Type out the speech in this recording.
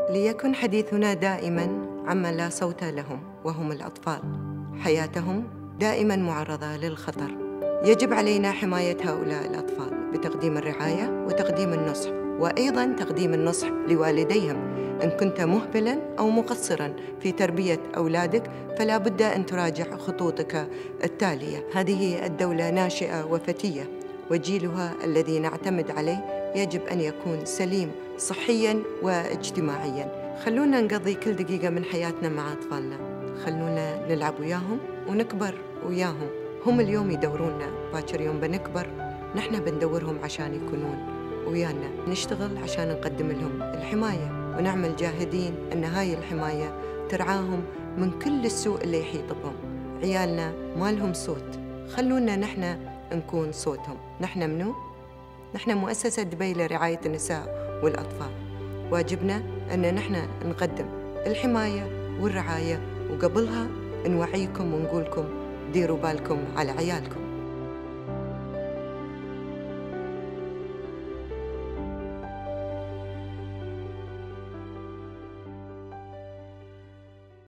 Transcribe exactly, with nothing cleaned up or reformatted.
ليكن حديثنا دائماً عما لا صوت لهم وهم الأطفال. حياتهم دائماً معرضة للخطر. يجب علينا حماية هؤلاء الأطفال بتقديم الرعاية وتقديم النصح، وأيضاً تقديم النصح لوالديهم. إن كنت مهملاً أو مقصراً في تربية أولادك فلا بد أن تراجع خطوطك التالية. هذه الدولة ناشئة وفتية، وجيلها الذي نعتمد عليه يجب أن يكون سليم صحياً واجتماعياً. خلونا نقضي كل دقيقة من حياتنا مع أطفالنا، خلونا نلعب وياهم ونكبر وياهم. هم اليوم يدورونا، باكر يوم بنكبر نحن بندورهم عشان يكونون ويانا. نشتغل عشان نقدم لهم الحماية ونعمل جاهدين أن هاي الحماية ترعاهم من كل السوء اللي يحيط بهم. عيالنا ما لهم صوت، خلونا نحن نكون صوتهم. نحن منو؟ نحن مؤسسة دبي لرعاية النساء والأطفال. واجبنا أن نحن نقدم الحماية والرعاية، وقبلها نوعيكم ونقولكم ديروا بالكم على عيالكم.